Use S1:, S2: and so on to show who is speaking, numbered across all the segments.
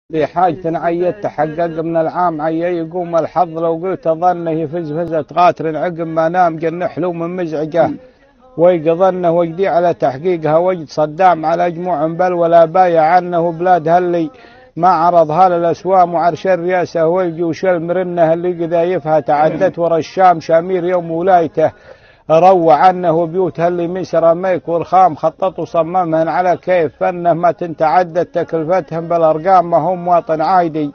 S1: لحاجة عيت تحقق من العام عي يقوم الحظ لو قلت ظنه يفز فزة قاتل عقب ما نام جن حلو من مزعجه ويقظنه وجدي على تحقيقها وجد صدام على جموع بل ولا بايع عنه بلاد هلي ما عرضها للأسوام وعرش الرياسة والجيوش المرنة اللي قذايفها تعدت ورا الشام شامير يوم ولايته روى عنه بيوت هلي ميسر ميك والخام خطط وصممهن على كيف فنه ما تنتعدت تكلفتهم بالأرقام ما هم مواطن عايدي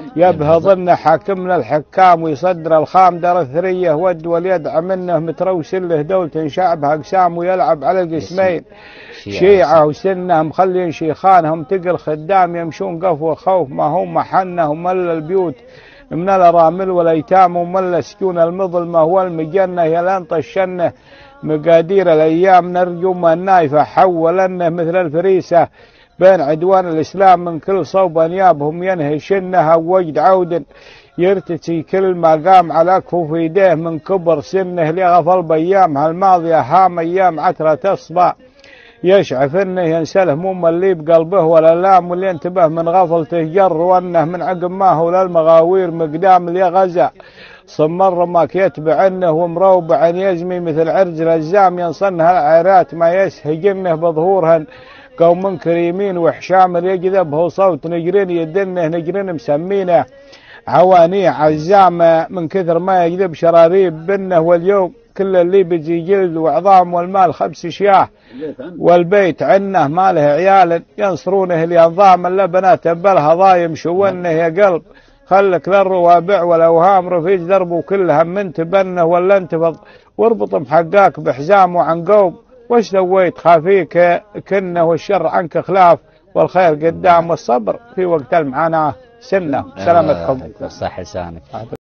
S1: يبهضن حاكمنا الحكام ويصدر الخام در الثرية ود وليدعم منه متروسل له دولة شعبها أقسام ويلعب على القسمين شيعة وسنه مخلين شيخانهم تقل خدام يمشون قفو خوف ما هم محنه ومل البيوت من الأرامل والأيتام ومل سكون المظلمة والمجنة يلان طشنه مقادير الأيام نرجو ما النايفة حولنه مثل الفريسة بين عدوان الإسلام من كل صوب أنيابهم ينهشنها وجد عود يرتسي كل ما قام على كفوف يديه من كبر سنه لغفل بأيامها الماضية هام أيام عترة تصبع يشعف انه ينسى هموم اللي بقلبه ولا لام واللي انتبه من غفلته جر وانه من عقب ما هو للمغاوير مقدام اللي غزا صمر ما يتبع انه ومروبع يزمي مثل عرج الزام ينصنها العيرات ما يسهجنه بظهورهن قوم كريمين وحشام يجذبه صوت نجرين يدنه نجرين مسمينه عواني عزامه من كثر ما يجذب شراريب بنه واليوم كل اللي بيجي جلد وعظام والمال خبس شياه والبيت عنه ما له عيال ينصرونه لأنظام اللبنات بلها ضايم شونه يا قلب خلك للروابع والأوهام رفيج دربه كلها من تبنه ولا انتفض واربط محقاك بحزام وعن قوم وش سويت خافيك كنه والشر عنك خلاف والخير قدام والصبر في وقت المعاناة سنة سلامتكم
S2: صح لسانك.